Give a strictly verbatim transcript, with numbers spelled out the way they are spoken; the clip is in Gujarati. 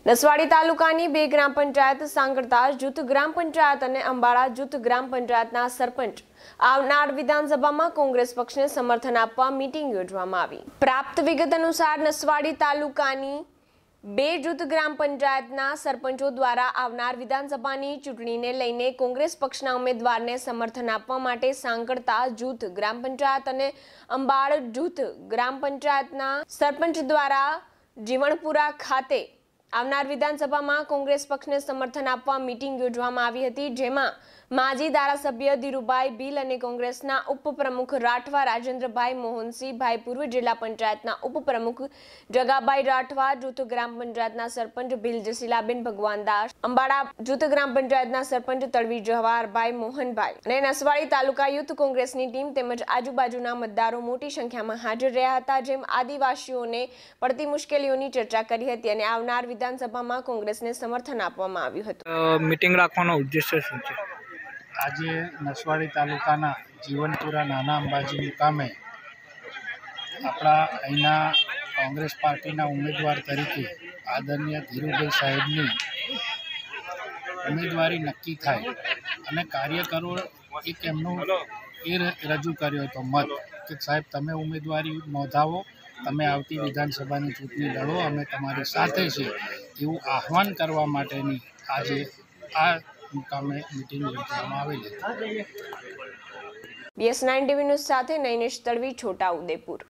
નસવાડી તાલુકાની બે ગ્રામ પંચાયત સાંકળતા જૂથ ગ્રામ પંચાયત અને અંબાડા જૂથ ગ્રામ પંચાયતના સરપંચ આવનાર વિધાનસભામાં કોંગ્રેસ પક્ષને સમર્થન આપવા મીટિંગ યોજવામાં આવી। પ્રાપ્ત વિગત અનુસાર નસવાડી તાલુકાની બે જૂથ ગ્રામ પંચાયતના સરપંચો દ્વારા આવનાર વિધાનસભાની ચૂંટણીને લઈને કોંગ્રેસ પક્ષના ઉમેદવારને સમર્થન આપવા માટે સાંકળતા જૂથ ગ્રામ પંચાયત અને અંબાડ જૂથ ગ્રામ પંચાયતના સરપંચ દ્વારા જીવણપુરા ખાતે આવનાર વિધાનસભામાં કોંગ્રેસ પક્ષને સમર્થન આપવા મીટિંગ યોજવામાં આવી હતી, જેમાં માજી ધારાસભ્ય ધીરુભાઈ ભીલ અને કોંગ્રેસના ઉપપ્રમુખ રાઠવા રાજેન્દ્રભાઈ મોહનસિંહભાઈ, પૂર્વ જિલ્લા પંચાયતના ઉપપ્રમુખ જગાભાઈ રાઠવા, જૂથ ગ્રામ પંચાયતના સરપંચ ભીલ જસીલાબેન ભગવાનદાસ, અંબાડા જૂથ ગ્રામ પંચાયતના સરપંચ તળવી જવાહરભાઈ મોહનભાઈ અને નસવાડી તાલુકા યુથ કોંગ્રેસની ટીમ તેમજ આજુબાજુના મતદારો મોટી સંખ્યામાં હાજર રહ્યા હતા, જેમ આદિવાસીઓને પડતી મુશ્કેલીઓની ચર્ચા કરી હતી અને આવનાર વિધાનસભામાં કોંગ્રેસને સમર્થન આપવામાં આવ્યું હતું। મીટિંગ રાખવાનો ઉદ્દેશ્ય શું છે? આજે નસવાડી તાલુકાના જીવનપુરા નાના અંબાજી મુકામે આપણા અહીંના કોંગ્રેસ પાર્ટીના ઉમેદવાર તરીકે આદરણીય ધીરુભાઈ સાહેબની ઉમેદવારી નક્કી થાય અને કાર્યકરો એક એમનો એ રજૂ કર્યો હતો મત કે સાહેબ તમે ઉમેદવારી નોંધાવો, તમે આવતી વિધાનસભાની ચૂંટણી લડો, અમે તમારી સાથે છીએ એવું આહવાન કરવા માટેની આજે આ મુકામે મીટિંગ યોજવામાં આવેલી। બીએસ નાઇન ટીવી ન્યૂઝ સાથે નૈનેશ તડવી, છોટા ઉદેપુર।